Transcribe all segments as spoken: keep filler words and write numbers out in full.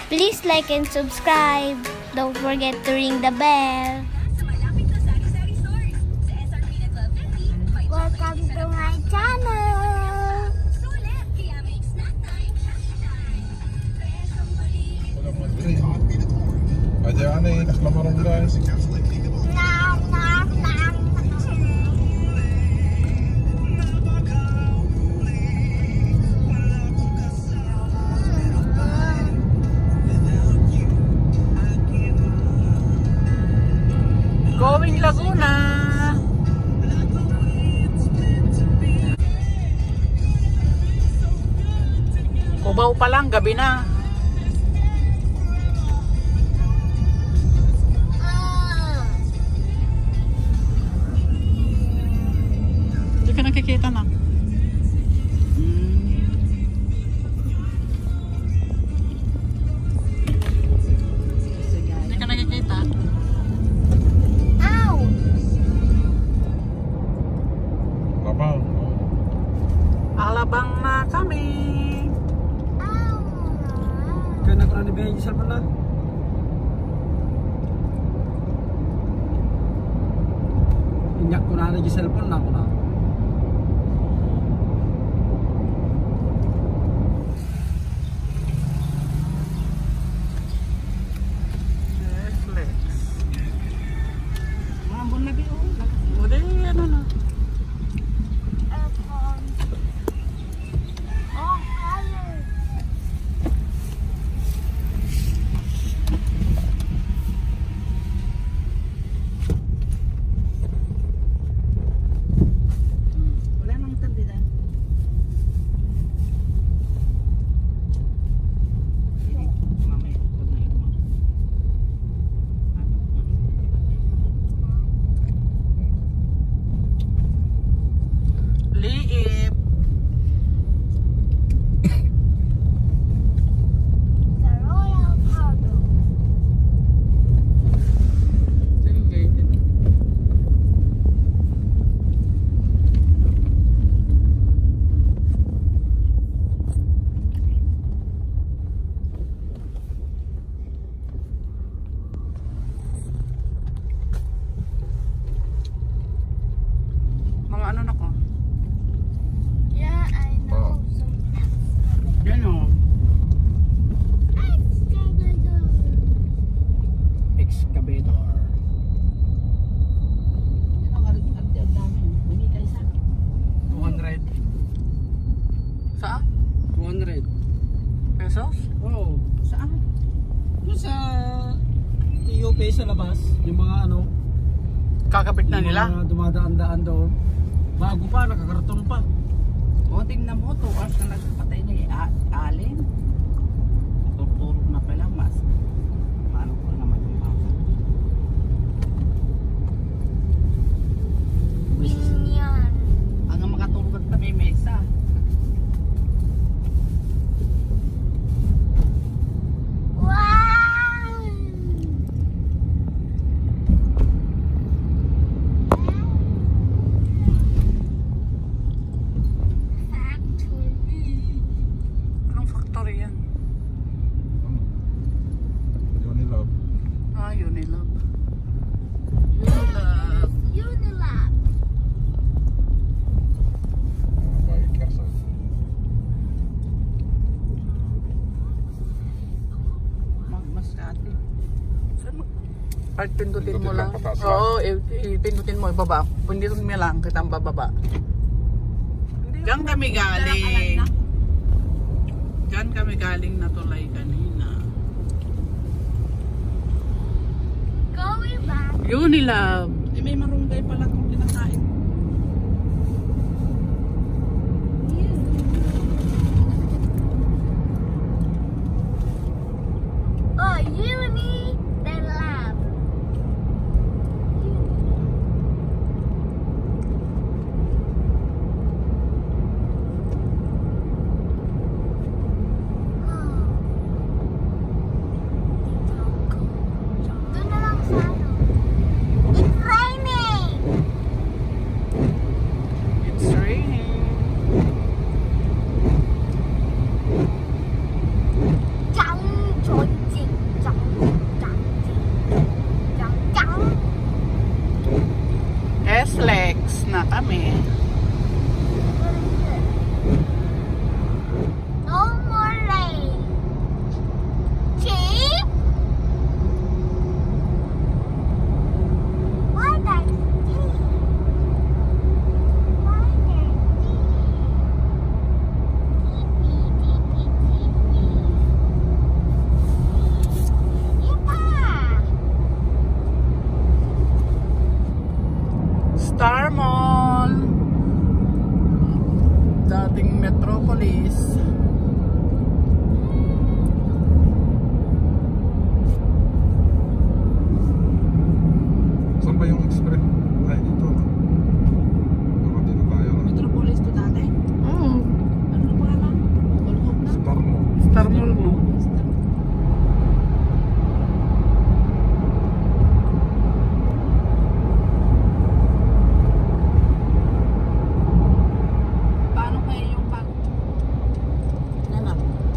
Please like and subscribe. Don't forget to ring the bell. Welcome to my channel. Ada ano eh, naklamarong guys. Going Laguna. Cubao pa lang, gabi na. Hindi ka nakikita na. Hindi ka nakikita. Alabang na kami. Kaya na ko na nabigay yung cellphone na. Inyak ko na na yung cellphone na ako na. Netflix. Mambon na biyo. Udah ano na. Liip. The Royal Cargo. Mga ano na ko? Yeah, I know. Yan o. Excavator. two hundred. Saan? two hundred. Pesos? Oo. Saan? Doon sa T U P sa labas. Yung mga ano. Kakabit na yung nila? mga dumadaan-daan doon. Bago pa, nakakarton pa. O, tingnan mo, two hours na nagpatay ni Alin. Turturog na pala, mas. Paano ko naman yung mga. Minion. Hanggang makaturog at may mesa. Wow! Anong factory yan? Unilab. Ah, Unilab. Unilab. Unilab. Bikers ah. Magmaskati. Part pindutin mo Pindutin lang. lang, pataas lang. Oo, i- pindutin mo ibaba. Pindutin mo lang, kitang bababa. Diyan kami galing. Diyan kami galing na tulay kanina. Going back. Unilab. Eh, may marunggay pala kung kinakain. Oh, Uni the lab. Doon na lang sa ano. It's raining. Paano kaya yung pag... Ano?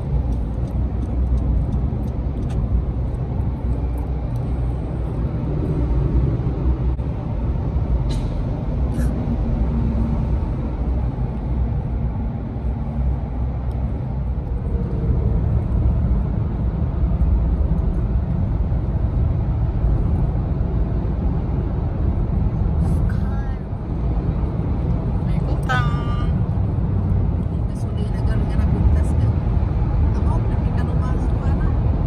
May utang. Kasuli na gano'n nga nabuntas ka. Ako, namin ka numasok ka na.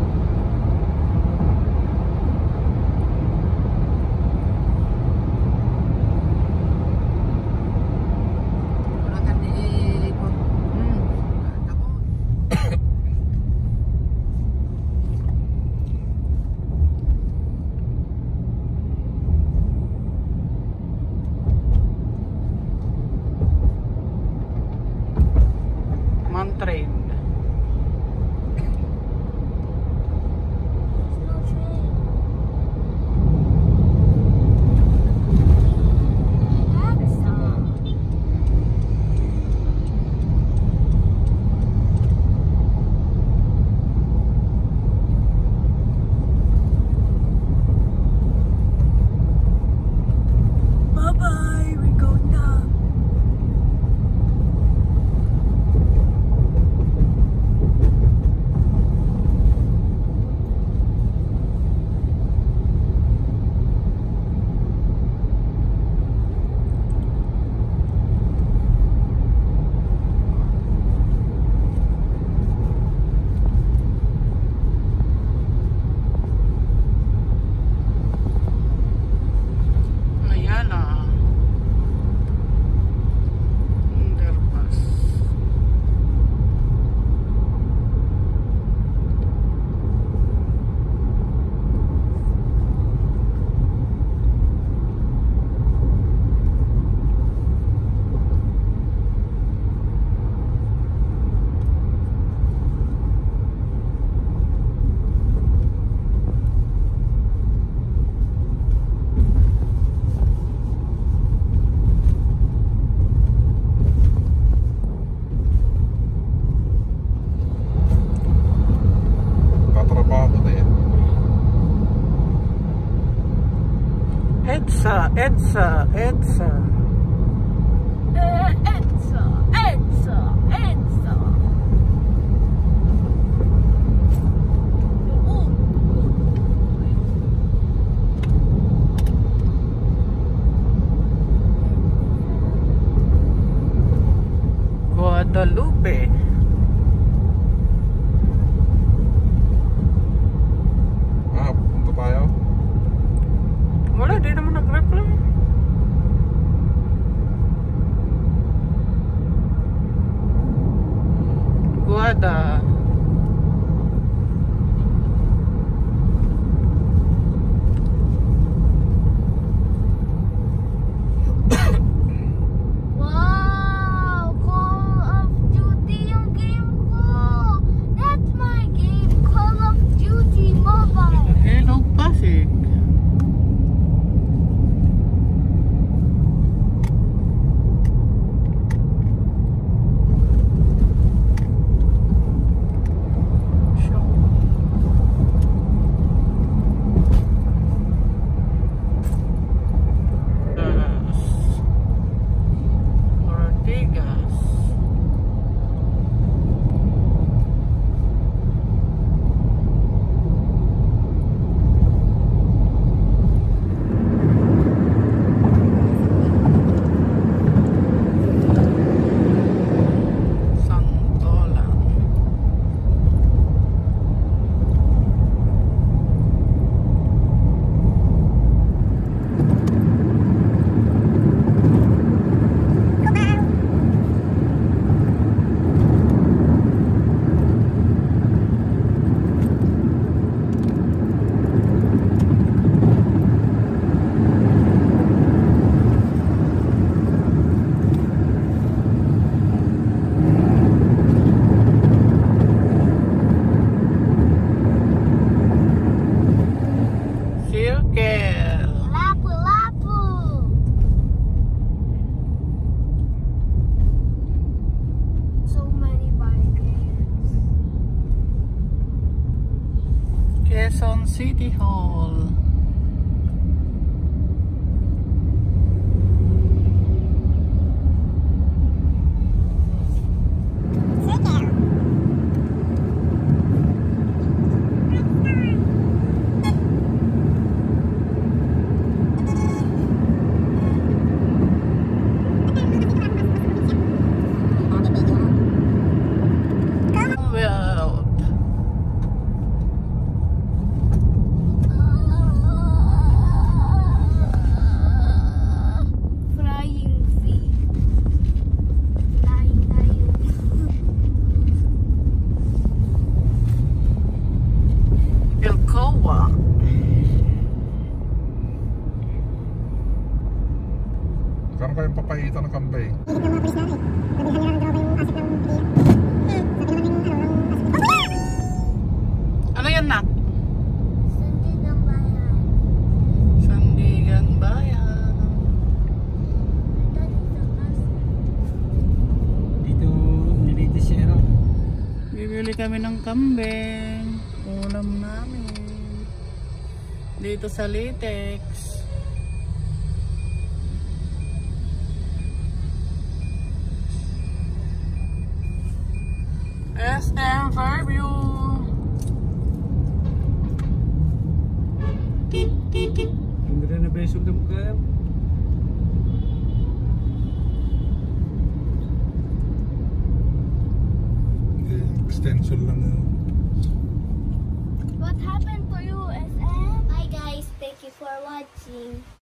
Wala ka di... Hmm. Ako. Man-train. Bye-bye, we go now. Ayan ah. Underpass. Tatrabaho na yan. EDSA, EDSA, EDSA. Edsa, Edsa, Edsa. Guadalupe. Ah, punta tayo. Wala, di naman nag-reply. Quezon City Hall. Kano kayong papaitan ng kambay? Ano yan, Nak? Sandigang bayan. Sandigan Bayan. Dito, Nilitisera. Bibili kami ng kambing. Ulam namin. Dito sa Litex. S M Fairview. Hindi rin na besog na mukha. Extension lang yun. What happened to you, S M? Hi guys, thank you for watching.